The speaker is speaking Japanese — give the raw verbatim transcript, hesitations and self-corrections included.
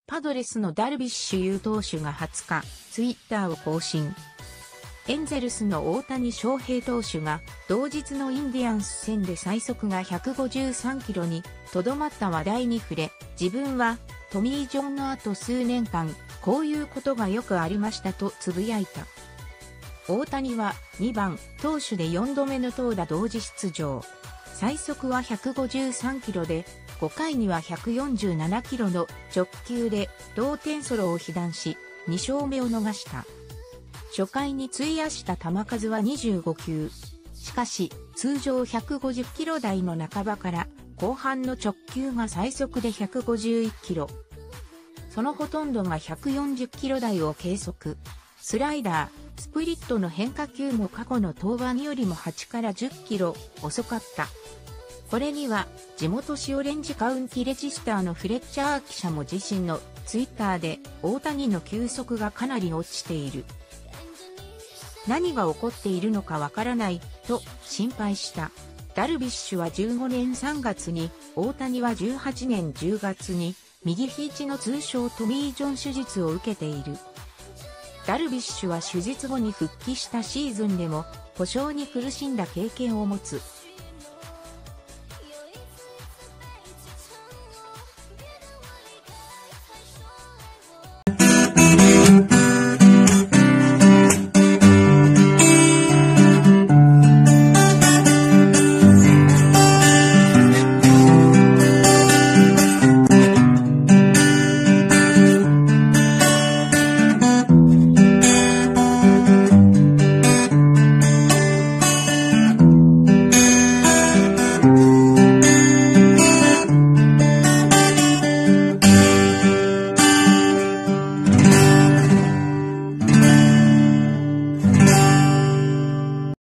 パドレスのダルビッシュ有投手がはつか、ツイッターを更新。エンゼルスの大谷翔平投手が、同日のインディアンス戦で最速がひゃくごじゅうさんキロにとどまった話題に触れ、自分はトミー・ジョンの後数年間、こういうことがよくありましたとつぶやいた。大谷はにばん投手でよんどめの投打同時出場。最速はひゃくごじゅうさんキロで、ごかいにはひゃくよんじゅうななキロの直球で同点ソロを被弾し、にしょうめを逃した。初回に費やした球数はにじゅうごきゅう。しかし、通常ひゃくごじゅっキロ台の半ばから後半の直球が最速でひゃくごじゅういちキロ。そのほとんどがひゃくよんじゅっキロ台を計測。スライダー、スプリットの変化球も過去の登板よりもはちからじゅっキロ遅かった。これには地元紙オレンジカウンティレジスターのフレッチャー記者も自身のツイッターで大谷の球速がかなり落ちている。何が起こっているのかわからないと心配した。ダルビッシュはじゅうごねんさんがつに、大谷はじゅうはちねんじゅうがつに右肘の通称トミー・ジョン手術を受けている。ダルビッシュは手術後に復帰したシーズンでも故障に苦しんだ経験を持つ。